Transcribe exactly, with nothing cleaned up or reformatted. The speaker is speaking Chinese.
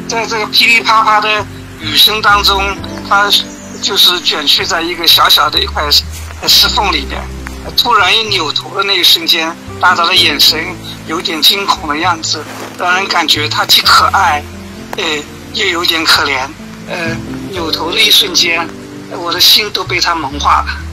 在这个噼里啪啪的雨声当中，他就是卷曲在一个小小的一块石缝里边，突然一扭头的那一瞬间，大大的眼神有点惊恐的样子，让人感觉他既可爱，呃，又有点可怜。呃，扭头的一瞬间，我的心都被他萌化了。